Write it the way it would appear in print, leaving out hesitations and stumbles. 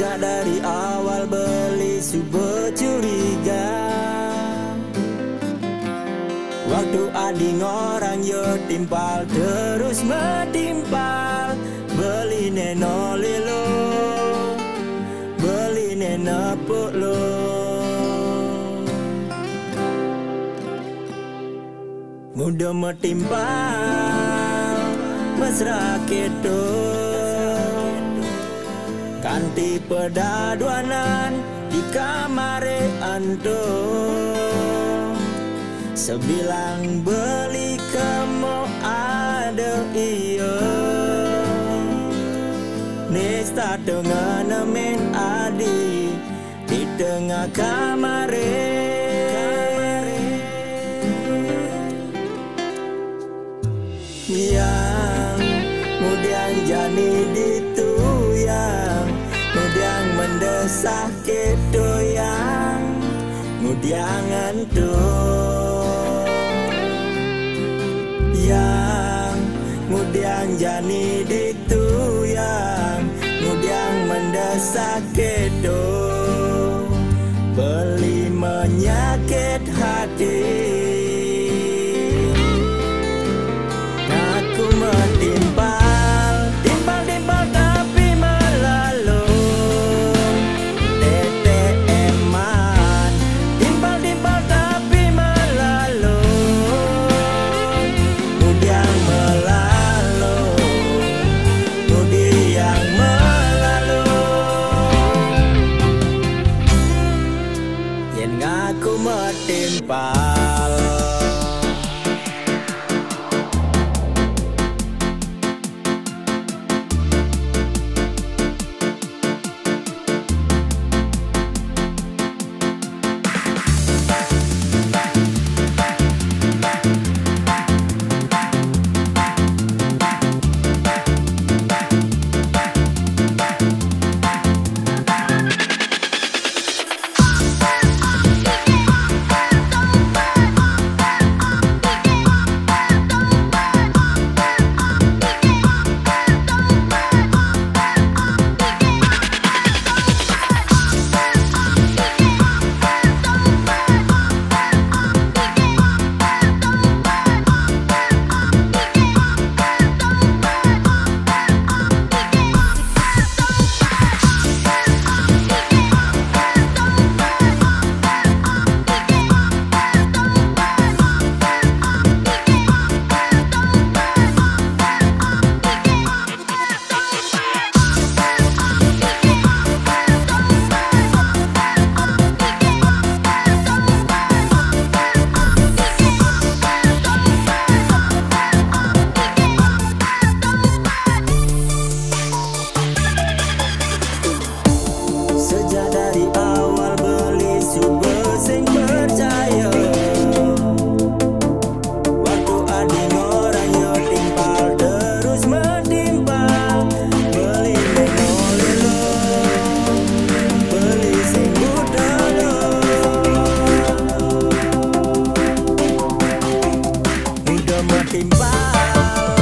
Sejak dari awal beli subuh curiga, waktu ading orang yo timpal terus metimpal. Beli neno lilo, beli neno lo. Mudah metimpal mesra kedo, kanti pedaduanan di kamare anto. Sebilang beli kamu ada iyo, nesta dengan nemen adi di tengah kamare. Yang kemudian jani dituyang, kemudian mendesak kedoyang, kemudian ngantuk. Yang kemudian jani dituyang, kemudian mendesak kedo, beli menyakit hati. Aku metimpal, timpal-timpal tapi melalu TTM-an, timpal-timpal tapi melalu, kemudian melalu, kemudian melalu. Yen ngaku metimpal. Sejak dari awal beli subuh sing percaya, waktu ading orang yo timpal terus metimpal. Beli neno lilo, beli sing budalo, mudah metimpal.